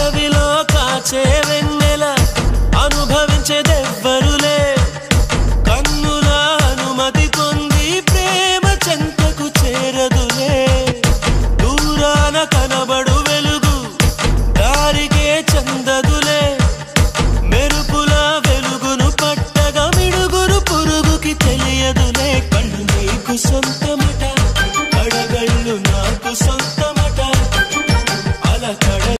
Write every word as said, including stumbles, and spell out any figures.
అడవిలో కాచే వెన్నెల అనుభవించేదెవ్వరులే కన్నుల అనుమతి పొంది ప్రేమ చెంతకు చేరదులే దూరాన కనబడు వెలుగు దారికే చందదులే మెరుపుల వెలుగును పట్టగా మిడుగురు పురుగుకి తెలియదులే కళ్ళు నీకు సొంత